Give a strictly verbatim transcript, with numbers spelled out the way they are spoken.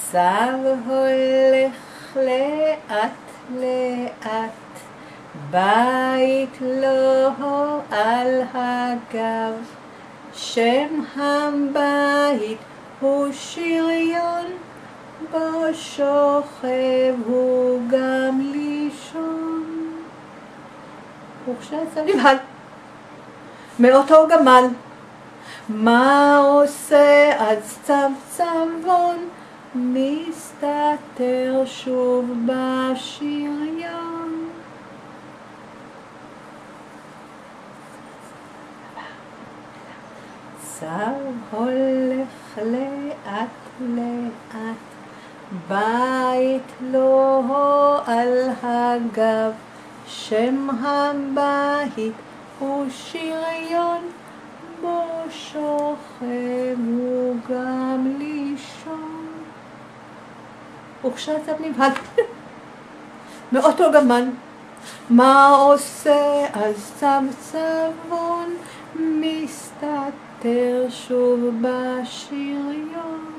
צב הולך לאט לאט, בית לו על הגב, שם הבית הוא שריון, בו שוכב הוא גם לישון. וכשהצב נבהל מאותו גמל, מה עושה אז צב צבון? מסתתר שוב בשריון. צב הולך לאט לאט, בית לו על הגב, שם הבית הוא שריון, בו שוכב הוא גם לישון. וכשהצב נבהל מאותו גמל, מה עושה אז צב צבון? מסתתר שוב בשריון.